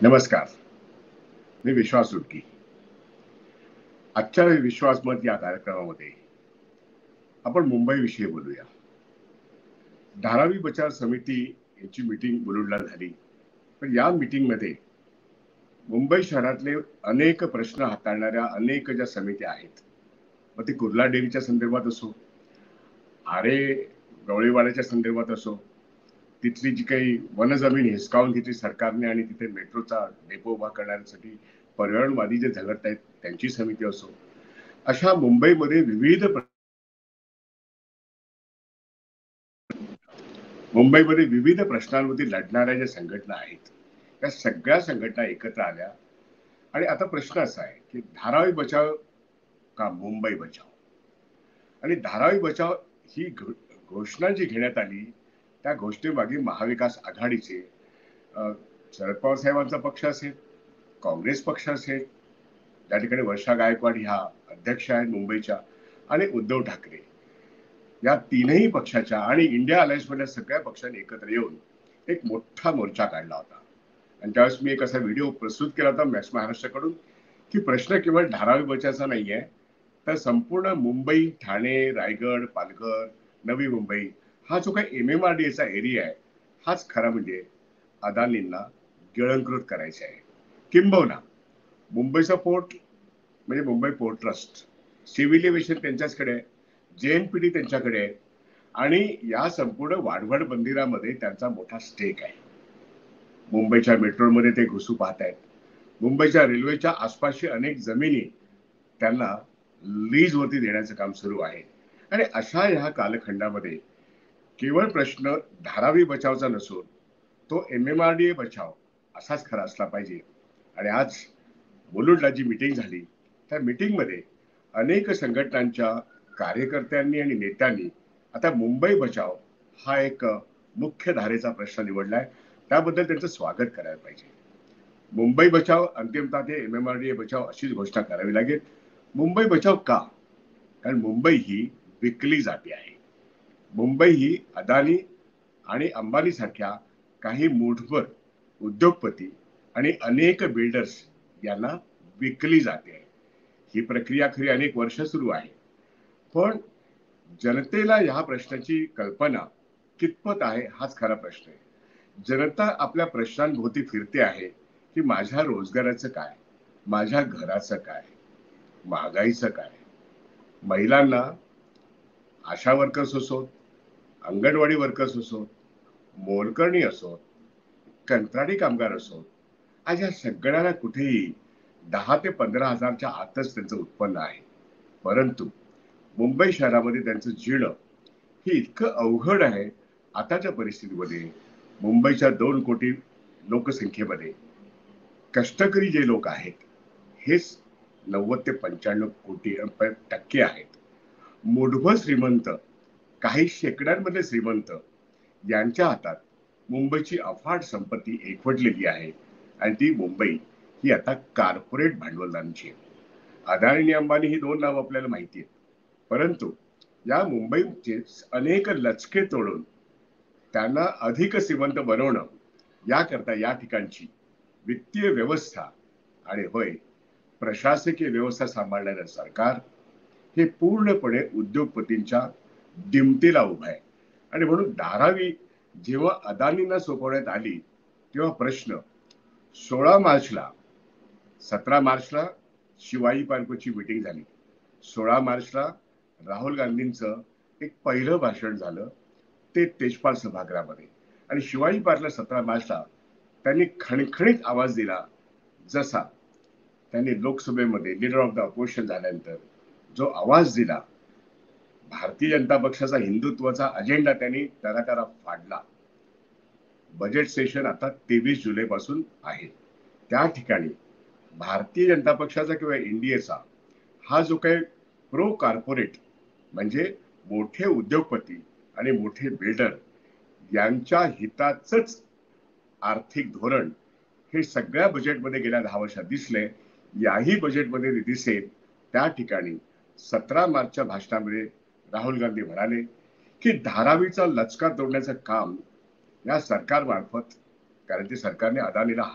नमस्कार. मी विश्वास सुटकी. आजच्या विश्वासमत या कार्यक्रमामध्ये आपण मुंबईविषयी बोलूया. धारावी बचाव समिती यांची मीटिंग मुलुंडला झाली. पण या मीटिंगमध्ये मुंबई शहरातले अनेक प्रश्न हाताळणाऱ्या अनेक ज्या समित्या आहेत, मग ती कुर्ला डेअरीच्या संदर्भात असो, आरे गवळीवाड्याच्या संदर्भात असो, तिथली जी काही वनजमीन हिसकावून घेतली सरकारने आणि तिथे मेट्रोचा डेपो उभा करण्यासाठी पर्यावरणवादी जे झगडत आहेत त्यांची समिती असो, अशा मुंबईमध्ये विविध प्रश्नांवरती लढणाऱ्या ज्या संघटना आहेत, त्या सगळ्या संघटना एकत्र आल्या. आणि आता प्रश्न असा आहे की धारावी बचाव का मुंबई बचाव. आणि धारावी बचाव ही घोषणा जी घेण्यात आली, त्या घोषणेमागे महाविकास आघाडीचे शरद पवार साहेबांचा पक्ष असेल, काँग्रेस पक्ष असेल, त्या ठिकाणी वर्षा गायकवाड ह्या अध्यक्ष आहेत मुंबईच्या, आणि उद्धव ठाकरे, या तीनही पक्षाच्या आणि इंडिया अलायन्स मधल्या सगळ्या पक्षांनी एकत्र येऊन एक मोठा मोर्चा काढला होता. आणि त्यावेळेस मी एक असा व्हिडिओ प्रस्तुत केला होता मॅक्स महाराष्ट्राकडून की प्रश्न केवळ धारावी बचावाचा नाहीये, तर संपूर्ण मुंबई, ठाणे, रायगड, पालघर, नवी मुंबई हा जो काही MMRDA एरिया आहे, हाच खरा म्हणजे अदानींना गिळंकृत करायचा आहे. किंबहुना मुंबईचा पोर्ट म्हणजे Mumbai port trust, civil aviation त्यांच्याचकडे आहे, JNPT त्यांच्याकडे आहे, आणि या संपूर्ण वाढवड बंदिरामध्ये त्यांचा मोठा स्टेक आहे. मुंबईच्या मेट्रोमध्ये ते घुसू पाहत आहेत. मुंबईच्या रेल्वेच्या आसपासची अनेक जमिनी त्यांना लीजवरती देण्याचं काम सुरू आहे. आणि अशा ह्या कालखंडामध्ये केवळ प्रश्न धारावी बचावचा नसून तो MMRDA बचाव असाच खरा असला पाहिजे. आणि आज मुलुंडला जी मीटिंग झाली, त्या मीटिंगमध्ये अनेक संघटनांच्या कार्यकर्त्यांनी आणि नेत्यांनी आता मुंबई बचाव हा एक मुख्य धारेचा प्रश्न निवडलाय. त्याबद्दल त्यांचं स्वागत करायला पाहिजे. मुंबई बचाव अंतिमतः ते MMRDA बचाव अशीच घोषणा करावी लागेल. मुंबई बचाव का? कारण मुंबई ही विकली जाते आहे. मुंबई ही अदानी आणि अंबानी सारख्या काही मूठभर उद्योगपती आणि अनेक बिल्डर्स यांना विकली जाते. ही प्रक्रिया खरी अनेक वर्ष सुरू आहे. पण जनतेला या प्रश्नाची कल्पना कितपत आहे हाच खरा प्रश्न आहे. जनता आपल्या प्रश्नांभोवती फिरते आहे की माझ्या रोजगाराचं काय, माझ्या घराचं काय, महागाईचं काय, महिलांना आशा वर्कर्स असोत, अंगणवाडी वर्कर्स असोत, मोलकरणी असोत, कंत्राटी कामगार असोत, आज या सगळ्यांना कुठेही 10 ते 15 हजारच्या आतच त्यांचं उत्पन्न आहे. परंतु मुंबई शहरामध्ये त्यांचं जीणं हे इतकं अवघड आहे. आताच्या परिस्थितीमध्ये मुंबईच्या 2 कोटी लोकसंख्येमध्ये कष्टकरी जे लोक आहेत, हेच 90 ते 95% आहेत. मूठभर श्रीमंत, काही शेकड्यांमध्ये श्रीमंत यांच्या हातात मुंबईची अफाट संपत्ती एकवटलेली आहे. आणि ती मुंबई ही आता कॉर्पोरेट भांडवलदारांची आहे. अदानी आणि अंबानी ही 2 नाव आपल्याला माहिती आहेत. परंतु या मुंबईचे अनेक लचके तोडून त्यांना अधिक श्रीमंत बनवणं याकरता या ठिकाणची वित्तीय व्यवस्था आणि होय प्रशासकीय व्यवस्था सांभाळणारं सरकार हे पूर्णपणे उद्योगपतींच्या दिमतीला उभं आहे. आणि म्हणून धारावी जेव्हा अदानींना सोपवण्यात आली, तेव्हा प्रश्न 16 मार्चला 17 मार्चला शिवाजी पार्कची मीटिंग झाली. 16 मार्चला राहुल गांधींचं एक पहिलं भाषण झालं, ते तेजपाल सभागृहामध्ये. आणि शिवाजी पार्कला 17 मार्चला त्यांनी खणखणीत आवाज दिला, जसा त्यांनी लोकसभेमध्ये लीडर ऑफ द अपोजिशन झाल्यानंतर जो आवाज दिला. भारतीय जनता पक्षाचा हिंदुत्वाचा अजेंडा त्यांनी तरातरा फाडला. बजेट सेशन आता 23 जुलै पासून आहे. त्या ठिकाणी भारतीय जनता पक्षाचा किंवा इंडियाचा हा जो काही प्रो कॉर्पोरेट म्हणजे मोठे उद्योगपती आणि मोठे बिल्डर यांच्या हिताचंच आर्थिक धोरण हे सगळ्या बजेटमध्ये गेल्या 10 वर्षात दिसले. याही बजेटमध्ये दिसेल. त्या ठिकाणी 17 मार्चच्या भाषणामध्ये राहुल गांधी म्हणाले की धारावीचा लचका तोडण्याचं काम या सरकारमार्फत, कारण ते सरकारने अदानीला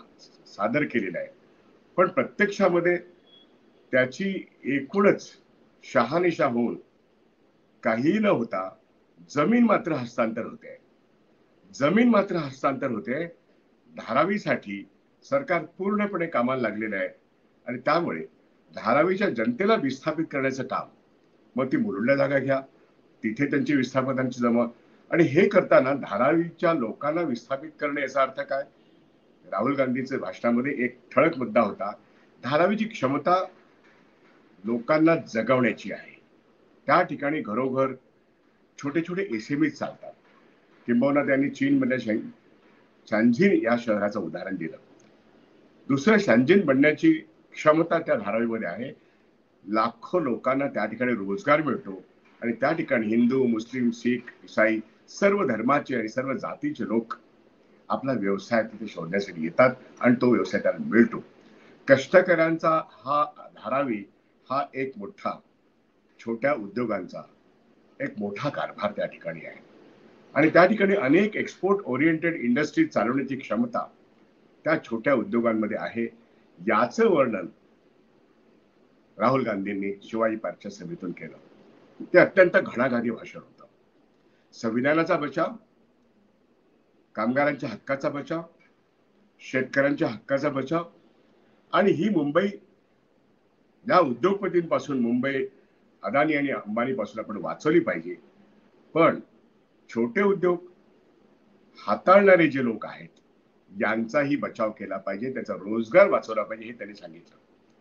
सादर केलेला आहे, पण प्रत्यक्षामध्ये त्याची एकूणच शहानिशा होऊन काहीही न होता जमीन मात्र हस्तांतर होते. जमीन मात्र हस्तांतर होते. धारावीसाठी सरकार पूर्णपणे कामाला लागलेलं आहे आणि त्यामुळे धारावीच्या जनतेला विस्थापित करण्याचं काम, मग ती मुरुडला जागा घ्या, तिथे त्यांची विस्थापितांची जमा, आणि हे करताना धारावीच्या लोकांना विस्थापित करणे याचा अर्थ काय? राहुल गांधीच्या भाषणामध्ये एक ठळक मुद्दा होता, धारावीची क्षमता लोकांना जगवण्याची आहे. त्या ठिकाणी घरोघर छोटे छोटे एसएमई चालतात. किंबहुना त्यांनी चीनमध्ये शँझिन या शहराचं उदाहरण दिलं. दुसरं शँझिन बनण्याची क्षमता त्या धारावीमध्ये आहे. लाखो लोकांना त्या ठिकाणी रोजगार मिळतो आणि त्या ठिकाणी हिंदू, मुस्लिम, शीख, ईसाई सर्व धर्माचे आणि सर्व जातीचे लोक आपला व्यवसाय तिथे शोधण्यासाठी येतात आणि तो व्यवसाय त्यांना मिळतो. कष्टकऱ्यांचा हा धारावी हा एक मोठा, छोट्या उद्योगांचा एक मोठा कारभार त्या ठिकाणी आहे आणि त्या ठिकाणी अनेक एक्सपोर्ट ओरिएंटेड इंडस्ट्री चालवण्याची क्षमता त्या छोट्या उद्योगांमध्ये आहे. याचं वर्णन राहुल गांधींनी शिवाजी पार्कच्या सभेतून केलं. ते अत्यंत घणाघाती भाषण होतं. संविधानाचा बचाव, कामगारांच्या हक्काचा बचाव, शेतकऱ्यांच्या हक्काचा बचाव आणि ही मुंबई या उद्योगपतींपासून, मुंबई अदानी आणि अंबानी पासून आपण वाचवली पाहिजे. पण छोटे उद्योग हाताळणारे जे लोक आहेत यांचाही बचाव केला पाहिजे, त्याचा रोजगार वाचवला पाहिजे, हे त्यांनी सांगितलं.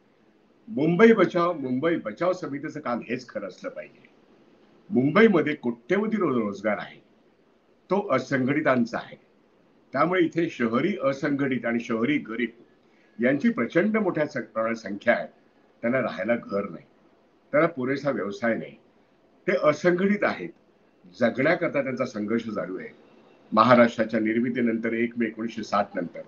मुंबई बचाव समितीचं काम हेच खरं असलं पाहिजे. मुंबईमध्ये कोट्यवधी रोजगार आहे, तो असंघटितांचा आहे. त्यामुळे इथे शहरी असंघटित आणि शहरी गरीब यांची प्रचंड मोठ्या प्रमाणात संख्या आहे. त्यांना राहायला घर नाही, त्यांना पुरेसा व्यवसाय नाही, ते असंघटित आहेत. जगण्याकरता त्यांचा संघर्ष चालू आहे. महाराष्ट्राच्या निर्मितीनंतर 1 मे 1960 नंतर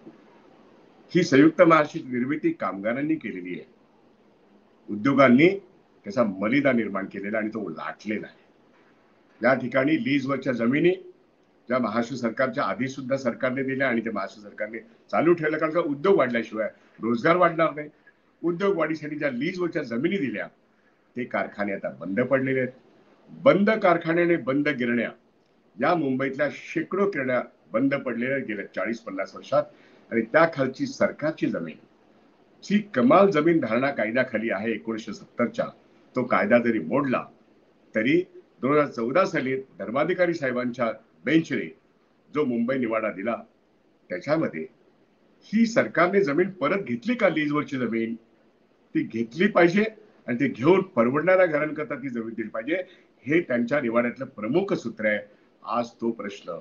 ही संयुक्त महाराष्ट्राची निर्मिती कामगारांनी केलेली आहे. उद्योगांनी त्याचा मलिदा निर्माण केलेला आणि तो लाटलेला आहे. या ठिकाणी लीजवरच्या जमिनी ज्या महाराष्ट्र सरकारच्या आधी सुद्धा सरकारने दिल्या आणि ते महाराष्ट्र सरकारने चालू ठेवलं, कारण का उद्योग वाढल्याशिवाय रोजगार वाढणार नाही. उद्योग वाढीसाठी ज्या लीजवरच्या जमिनी दिल्या ते कारखाने आता बंद पडलेले आहेत. बंद कारखाने आणि बंद गिरण्या, या मुंबईतल्या शेकडो गिरण्या बंद पडलेल्या गेल्या 40-50 वर्षात. आणि त्या खालची सरकारची जमीन, जी कमाल जमीन धारणा कायद्याखाली आहे 1970च्या, तो कायदा जरी मोडला तरी 2014 साली धर्माधिकारी साहेबांच्या बेंचने जो मुंबई निवाडा दिला त्याच्यामध्ये ही सरकारने जमीन परत घेतली का? लीजवरची जमीन ती घेतली पाहिजे आणि ते घेऊन परवडणाऱ्या घरांकरता ती जमीन दिली पाहिजे, हे त्यांच्या निवाड्यातलं प्रमुख सूत्र आहे. आज तो प्रश्न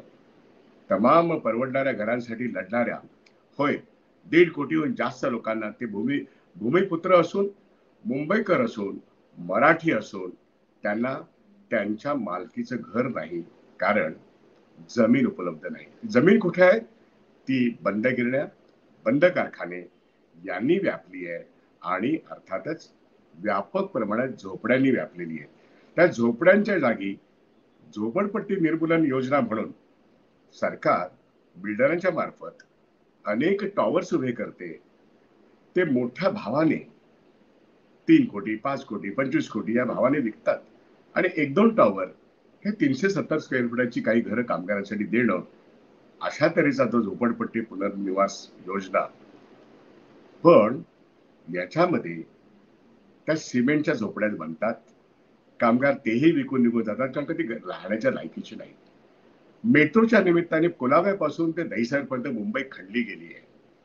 तमाम परवडणाऱ्या घरांसाठी लढणाऱ्या, होय 1.5 कोटीहून जास्त लोकांना, ते भूमिपुत्र असून, मुंबईकर असून, मराठी असून, त्यांना त्यांच्या मालकीचं घर नाही, कारण जमीन उपलब्ध नाही. जमीन कुठे आहे? ती बंद गिरण्या, बंद कारखाने यांनी व्यापली आहे आणि अर्थातच व्यापक प्रमाणात झोपड्यांनी व्यापलेली आहे. त्या झोपड्यांच्या जागी झोपडपट्टी निर्मूलन योजना म्हणून सरकार बिल्डरांच्या मार्फत अनेक टॉवर्स उभे करते. ते मोठ्या भावाने 3 कोटी, 5 कोटी, 25 कोटी या भावाने विकतात आणि 1-2 टॉवर हे 370 स्क्वेअर फुटाची काही घरं कामगारांसाठी देणं, अशा तऱ्हेचा तो झोपडपट्टी पुनर्निवास योजना. पण याच्यामध्ये त्या सिमेंटच्या झोपड्यात बनतात. कामगार तेही विकून निघून जातात, कारण का ती राहण्याच्या लायकीची नाही. मेट्रोच्या निमित्ताने कुलाब्यापासून ते दहिसरपर्यंत मुंबई खणली गेली आहे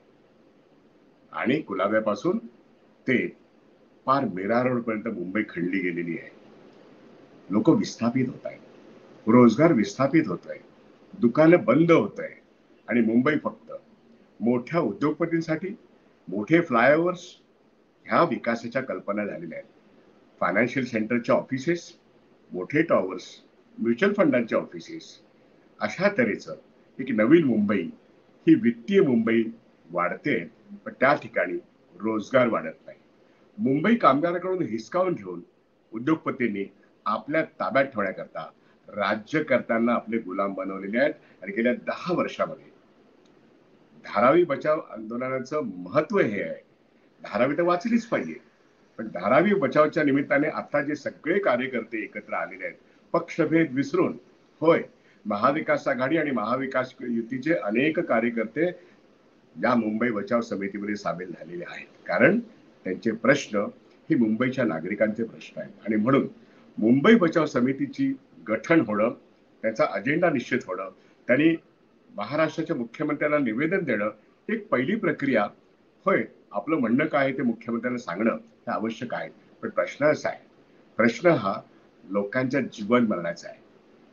आणि कुलाब्यापासून ते पार मीरा रोड पर्यंत मुंबई खणली गेलेली आहे. लोक विस्थापित होत आहेत, रोजगार विस्थापित होत आहे, दुकानं बंद होत आहे आणि मुंबई फक्त मोठ्या उद्योगपतींसाठी मोठे फ्लायओव्हर्स ह्या विकासाच्या कल्पना झालेल्या आहेत. फायनान्शियल सेंटरच्या ऑफिसेस, मोठे टॉवर्स, म्युच्युअल फंडांच्या ऑफिसेस, अशा तऱ्हेचं एक नवीन मुंबई, ही वित्तीय मुंबई वाढते, पण त्या ठिकाणी रोजगार वाढत नाही. मुंबई कामगाराकडून हिसकावून घेऊन उद्योगपतींनी आपल्या ताब्यात ठेवण्याकरता राज्यकर्त्यांना आपले गुलाम बनवलेले आहेत आणि गेल्या 10 वर्षामध्ये धारावी बचाव आंदोलनाचं महत्व हे आहे. धारावी तर वाचलीच पाहिजे, पण धारावी बचावच्या निमित्ताने आता जे सगळे कार्यकर्ते एकत्र आलेले आहेत, पक्षभेद विसरून, होय, महाविकास आघाडी आणि महाविकास युतीचे अनेक कार्यकर्ते या मुंबई बचाव समितीमध्ये सामील झालेले आहेत. कारण त्यांचे प्रश्न हे मुंबईच्या नागरिकांचे प्रश्न आहेत आणि म्हणून मुंबई बचाव समितीची गठन होणं, त्याचा अजेंडा निश्चित होणं, त्यांनी महाराष्ट्राच्या मुख्यमंत्र्यांना निवेदन देणं, ही पहिली प्रक्रिया. होय, आपलं म्हणणं काय आहे ते मुख्यमंत्र्यांना सांगणं हे आवश्यक आहे. पण प्रश्न असा आहे, प्रश्न हा लोकांच्या जीवन मरणाचा आहे.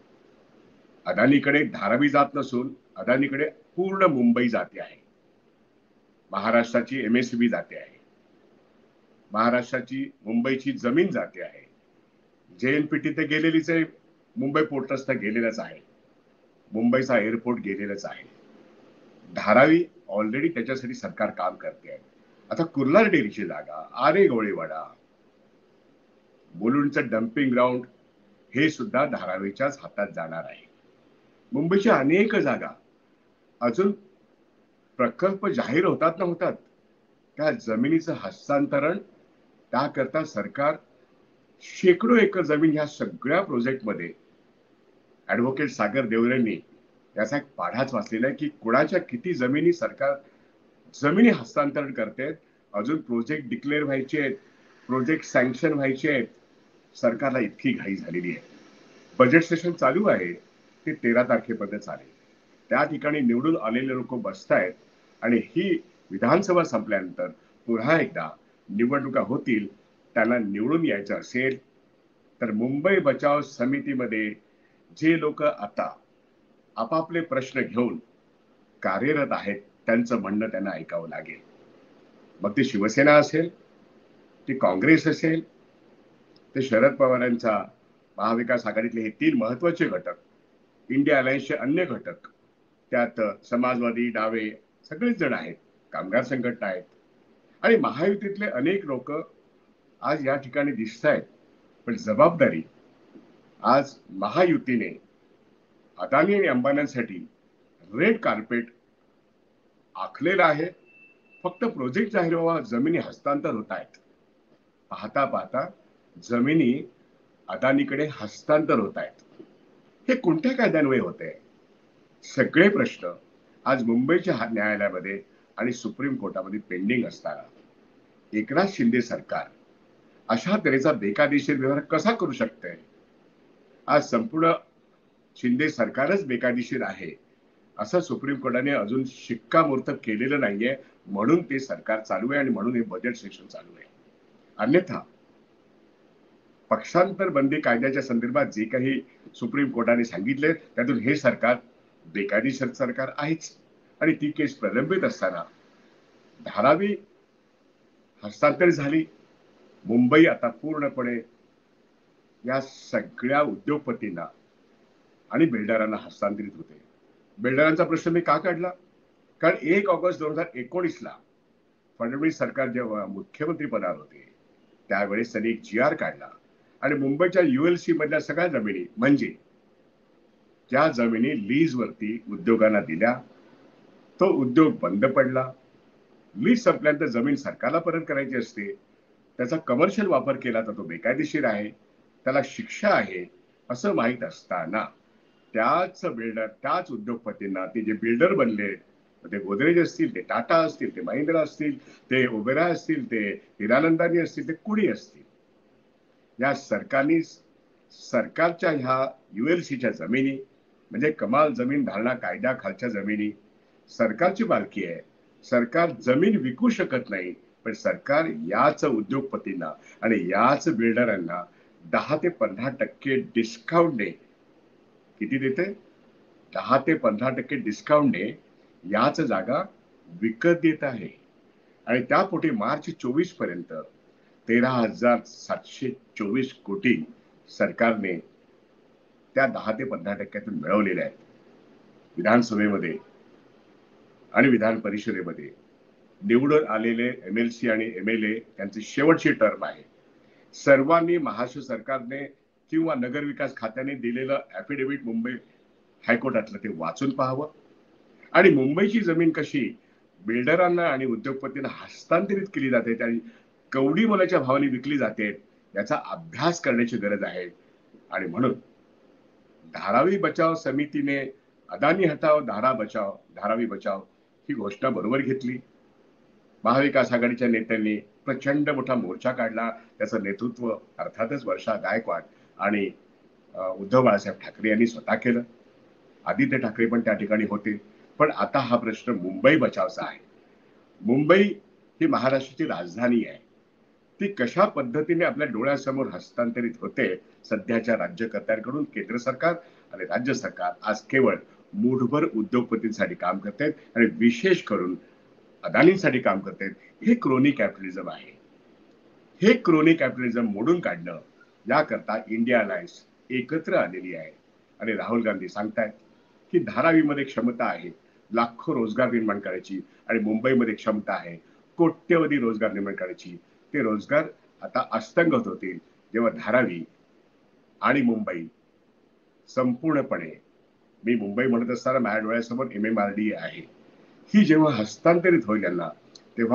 अदानीकडे धारावी जात नसून अदानीकडे पूर्ण मुंबई जाते आहे. महाराष्ट्राची एमएससीबी जाते आहे, महाराष्ट्राची मुंबईची जमीन जाते आहे. जेएनपीटी ते गेलेलीच आहे, मुंबई पोर्ट ट्रस्ट गेलेलाच आहे, मुंबईचा एअरपोर्ट गेलेलाच आहे. धारावी ऑलरेडी त्याच्यासाठी सरकार काम करते आहे. आता कुर्ला डेअरीची जागा, आरे गोळेवाडा, मुलुंडचं डम्पिंग ग्राउंड हे सुद्धा धारावीच्याच हातात जाणार आहे. मुंबईच्या अनेक जागा अजून प्रकल्प जाहीर होतात ना होतात, त्या जमिनीचं हस्तांतरण त्याकरता सरकार शेकडो एकर जमीन ह्या सगळ्या प्रोजेक्टमध्ये, ऍडव्होकेट सागर देवरेंनी याचा एक पाढाच वाचलेला आहे की कोणाच्या किती जमिनी सरकार जमिनी हस्तांतरण करते. अजून प्रोजेक्ट डिक्लेअर व्हायचे आहेत, प्रोजेक्ट सँक्शन व्हायचे आहेत. सरकारला इतकी घाई झालेली आहे. बजेट सेशन चालू आहे, ते 13 तारखेपर्यंत चालेल. त्या ठिकाणी निवडून आलेले लोक बसतायत आणि ही विधानसभा संपल्यानंतर पुन्हा एकदा निवडणुका होतील. त्यांना निवडून यायचं असेल तर मुंबई बचाव समितीमध्ये जे लोक आता आपापले प्रश्न घेऊन कार्यरत आहेत, त्यांचं म्हणणं त्यांना ऐकावं लागेल. मग ते शिवसेना असेल, ते काँग्रेस असेल, ते शरद पवारांचा महाविकास आघाडीतले हे 3 महत्वाचे घटक, इंडिया अलायन्सचे अन्य घटक, त्यात समाजवादी, डावे सगळेच जण आहेत, कामगार संघटना आहेत आणि महायुतीतले अनेक लोक आज या ठिकाणी दिसत आहेत. पण जबाबदारी आज महायुतीने अदानी आणि अंबानींसाठी रेड कार्पेट आखलेलं आहे. फक्त प्रोजेक्ट जाहीर व्हावा, जमिनी हस्तांतर होत आहेत. पाहता पाहता जमिनी अदानीकडे हस्तांतर होत आहेत. हे कोणत्या कायद्यान्वये होते? सगळे प्रश्न आज मुंबईच्या न्यायालयामध्ये आणि सुप्रीम कोर्टामध्ये पेंडिंग असताना एकनाथ शिंदे सरकार अशा तऱ्हेचा बेकायदेशीर व्यवहार कसा करू शकते? आज संपूर्ण शिंदे सरकारच बेकायदेशीर आहे असं सुप्रीम कोर्टाने अजून शिक्कामोर्तब केलेलं नाहीये, म्हणून ते सरकार चालू आहे आणि म्हणून हे बजेट सेशन चालू आहे. अन्यथा पक्षांतर बंदी कायद्याच्या संदर्भात जे काही सुप्रीम कोर्टाने सांगितले त्यातून हे सरकार बेकायदेशीर सरकार आहेच. आणि ती केस प्रलंबित असताना धारावी हस्तांतरित झाली. मुंबई आता पूर्णपणे या सगळ्या उद्योगपतींना आणि बिल्डरांना हस्तांतरित होते. बिल्डरांचा प्रश्न मी का काढला? कारण 1 ऑगस्ट 2019 फडणवीस सरकार जेव्हा मुख्यमंत्री पदावर होते त्यावेळेस त्यांनी एक GR काढला आणि मुंबईच्या ULC मधल्या सगळ्या जमिनी, म्हणजे ज्या जमिनी लीजवरती उद्योगांना दिल्या, तो उद्योग बंद पडला. लीज संपल्यानंतर जमीन सरकारला परत करायची असते, त्याचा कमर्शियल वापर केला तर तो बेकायदेशीर आहे, त्याला शिक्षा आहे असं माहीत असताना त्याच बिल्डर, त्याच उद्योगपतींना, ते जे बिल्डर बनले, ते गोदरेज असतील, ते टाटा असतील, ते महिंद्रा असतील, ते ओबेरॉय असतील, ते हिरानंदानी असतील, ते कुणी असतील, या सरकारच्या ह्या ULCच्या जमिनी, म्हणजे कमाल जमीन धारणा कायद्या खालच्या जमिनी सरकारची मालकी आहे. सरकार जमीन विकू शकत नाही, पण सरकार याच उद्योगपतींना आणि याच बिल्डरांना 10 ते 15% डिस्काउंटने, किती देते? 10 ते 15% डिस्काउंटने याच जागा विकत देत आहे. आणि त्यापोटी मार्च 24 पर्यंत 13,724 कोटी सरकारने त्या 10 ते 15%तून मिळवलेल्या आहेत. विधानसभेमध्ये आणि विधान परिषदेमध्ये निवडून आलेले MLC आणि MLA त्यांची शेवटची टर्म आहे. सर्वांनी महाराष्ट्र सरकारने किंवा नगरविकास खात्याने दिलेलं ऍफिडेव्हिट मुंबई हायकोर्टातलं ते वाचून पाहावं आणि मुंबईची जमीन कशी बिल्डरांना आणि उद्योगपतींना हस्तांतरित केली जाते आणि कवडी मोलाच्या भावाने विकली जाते, याचा अभ्यास करण्याची गरज आहे. आणि म्हणून धारावी बचाव समितीने अदानी हटाव धारावी बचाव ही घोषणा बरोबर घेतली. महाविकास आघाडीच्या नेत्यांनी प्रचंड मोठा मोर्चा काढला. त्याचं नेतृत्व अर्थातच वर्षा गायकवाड आणि उद्धव बाळासाहेब ठाकरे यांनी स्वतः केलं. आदित्य ठाकरे पण त्या ठिकाणी होते. पण आता हा प्रश्न मुंबई बचावचा आहे. मुंबई ही महाराष्ट्राची राजधानी आहे. ती कशा पद्धतीने आपल्या डोळ्यासमोर हस्तांतरित होते सध्याच्या राज्यकर्त्यांकडून. केंद्र सरकार आणि राज्य सरकार आज केवळ मूठभर उद्योगपतींसाठी काम करतात आणि विशेष करून अदानींसाठी काम करतात. हे क्रोनी कॅपिटलिझम आहे. हे क्रोनी कॅपिटलिझम मोडून काढणं याकरता इंडिया अलायन्स एकत्र आलेली आहे. आणि राहुल गांधी सांगतायत की धारावीमध्ये क्षमता आहे लाखो रोजगार निर्माण करायची आणि मुंबईमध्ये क्षमता आहे कोट्यवधी रोजगार निर्माण करायची. ते रोजगार आता अस्तंगत होतील जेव्हा धारावी आणि मुंबई संपूर्णपणे, मी मुंबई म्हणत असताना माझ्या डोळ्यासमोर MMRDA आहे, ही जेव्हा हस्तांतरित होईल यांना, तेव्हा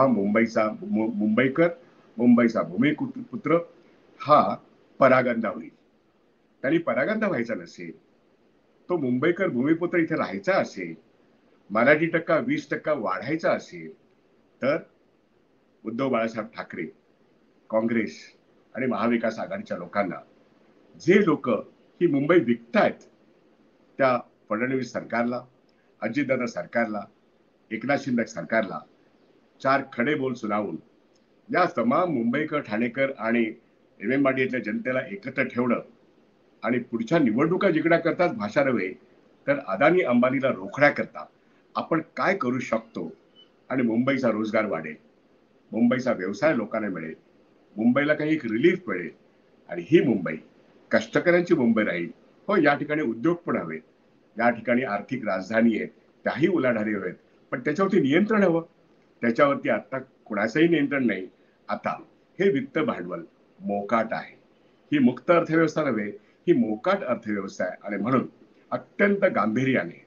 मुंबईचा भूमिपुत्र हा परागंदा होईल. त्यांनी परागंदा व्हायचा नसेल, तो मुंबईकर भूमिपुत्र इथे राहायचा असेल, मराठी टक्का 20% वाढायचा असेल, तर उद्धव बाळासाहेब ठाकरे, काँग्रेस आणि महाविकास आघाडीच्या लोकांना, जे लोक ही मुंबई विकतायत, त्या फडणवीस सरकारला, अजितदादा सरकारला, एकनाथ शिंदे सरकारला 4 खडे बोल सुनावून या तमाम मुंबईकर, ठाणेकर आणि MMRDAतल्या जनतेला एकत्र ठेवणं आणि पुढच्या निवडणुका जिंकण्याकरताच भाषा नव्हे तर अदानी अंबानीला रोखण्याकरता आपण काय करू शकतो आणि मुंबईचा रोजगार वाढेल, मुंबईचा व्यवसाय लोकांना मिळेल, मुंबईला काही एक रिलीफ मिळेल आणि ही मुंबई कष्टकऱ्यांची मुंबई राहील. हो, या ठिकाणी उद्योग पण हवेत, या ठिकाणी आर्थिक राजधानी आहे, त्याही उलाढाली हवेत, पण त्याच्यावरती नियंत्रण हवं. त्याच्यावरती आता कुणाचंही नियंत्रण नाही. आता हे वित्त भांडवल मोकाट आहे. ही मुक्त अर्थव्यवस्था नव्हे, ही मोकाट अर्थव्यवस्था आहे. आणि म्हणून अत्यंत गांभीर्याने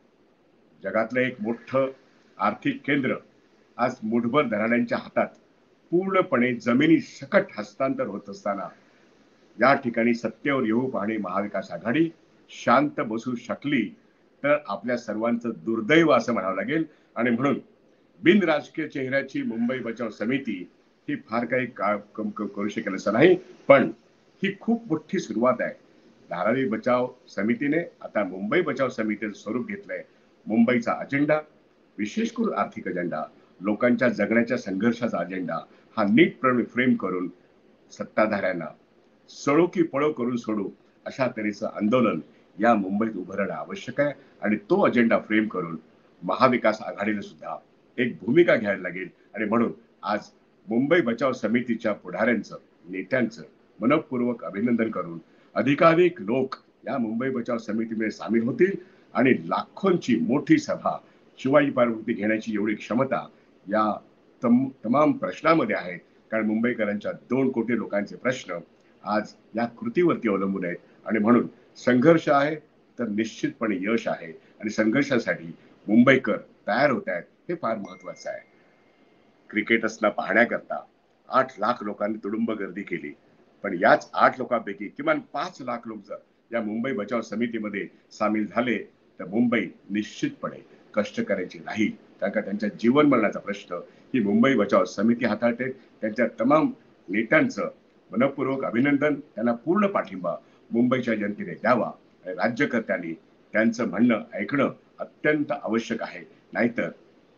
जगातलं एक मोठं आर्थिक केंद्र आज मुठभर धनाढ्यांच्या हातात पूर्णपणे जमिनी सकट हस्तांतर होत असताना या ठिकाणी सत्तेवर येऊ पाहणे महाविकास आघाडी शांत बसू शकली तर आपल्या सर्वांचं दुर्दैव असं म्हणावं लागेल. आणि म्हणून बिनराजकीय चेहऱ्याची मुंबई बचाव समिती ही फार काही करू शकेल असं नाही, पण ही खूप मोठी सुरुवात आहे. धारावी बचाव समितीने आता मुंबई बचाव समितीचं स्वरूप घेतलंय. मुंबईचा अजेंडा, विशेष करून आर्थिक अजेंडा, लोकांच्या जगण्याच्या संघर्षाचा अजेंडा हा नीट फ्रेम करून सत्ताधाऱ्यांना सळो की पळो करून सोडू अशा तऱ्हेचं आंदोलन या मुंबईत उभं राहणं आवश्यक आहे. आणि तो अजेंडा फ्रेम करून महाविकास आघाडीला सुद्धा एक भूमिका घ्यायला लागेल. आणि म्हणून आज मुंबई बचाव समितीच्या पुढाऱ्यांचं, नेत्यांचं मनपूर्वक अभिनंदन करून अधिकाधिक लोक या मुंबई बचाव समितीमध्ये सामील होतील आणि लाखोंची मोठी सभा शिवाजी पार्वती घेण्याची एवढी क्षमता या तमाम प्रश्नामध्ये आहे. कारण मुंबईकरांच्या 2 कोटी लोकांचे प्रश्न आज या कृतीवरती अवलंबून आहेत. आणि म्हणून संघर्ष आहे तर निश्चितपणे यश आहे आणि संघर्षासाठी मुंबईकर तयार होत आहेत, हे फार महत्वाचं आहे. क्रिकेटर्सला पाहण्याकरता 8 लाख लोकांनी तुडुंब गर्दी केली, पण याच 8 लोकांपैकी किमान 5 लाख लोक जर या मुंबई बचाव समितीमध्ये सामील झाले तर मुंबई निश्चितपणे कष्टकऱ्यांची राहील. कारण का त्यांच्या जीवन मरणाचा प्रश्न ही मुंबई बचाव समिती हाताळते. त्यांच्या तमाम नेत्यांचं मनपूर्वक अभिनंदन, त्यांना पूर्ण पाठिंबा मुंबईच्या जनतेने द्यावा आणि राज्यकर्त्यांनी त्यांचं म्हणणं ऐकणं अत्यंत आवश्यक आहे. नाहीतर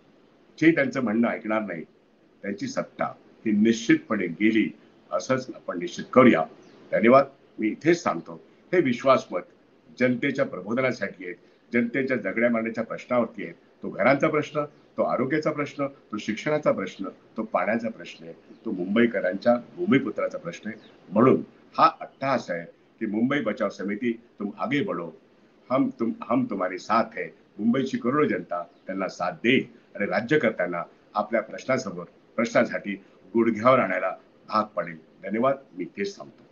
जे त्यांचं म्हणणं ऐकणार नाही त्यांची सत्ता ही निश्चितपणे गेली असंच आपण निश्चित करूया. धन्यवाद. मी इथेच थांबतो. हे विश्वासमत जनतेच्या प्रबोधनासाठी आहे, जनतेच्या जगण्या मारण्याच्या प्रश्नावरती आहे. तो घरांचा प्रश्न, तो आरोग्याचा प्रश्न, तो शिक्षणाचा प्रश्न, तो पाण्याचा प्रश्न आहे, तो मुंबईकरांच्या भूमिपुत्राचा प्रश्न आहे. म्हणून हा अट्टहास आहे की मुंबई बचाव समिती तुम आगे बढ़ो, हम तुम्हारी साथ है. मुंबईची करोडो जनता त्यांना साथ देईल आणि राज्यकर्त्यांना आपल्या प्रश्नासाठी गुडघ्यावर आणायला भाग पडेल. धन्यवाद. मी इथेच थांबतो.